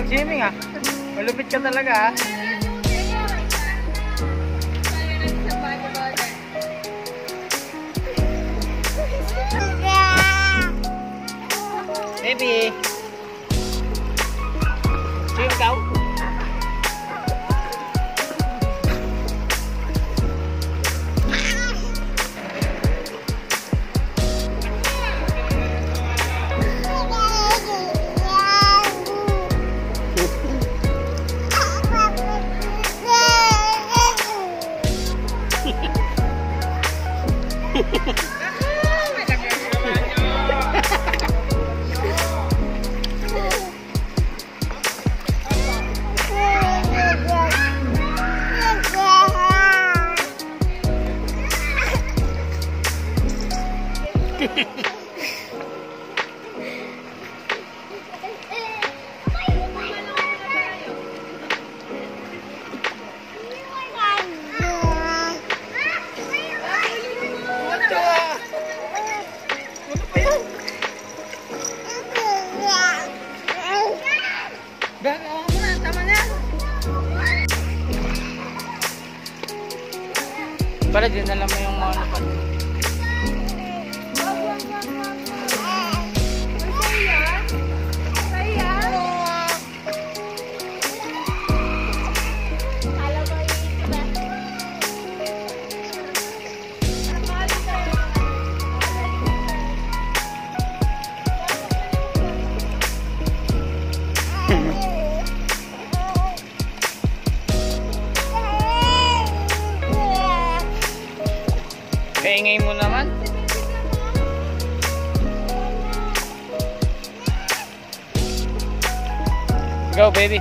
Swimming ah. Malupit ka talaga ah. Baby. Swim ka? Para din alam mo yung mga napan. Kaingay mo naman. Go baby.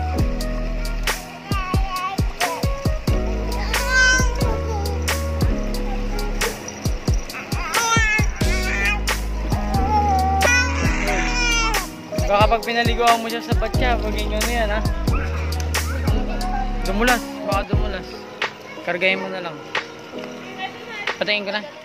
Baka pag pinaliguan mo siya sa batya, paging ano yan ha. Dumulas, baka dumulas. Kargahin mo na lang. Patayin ko na.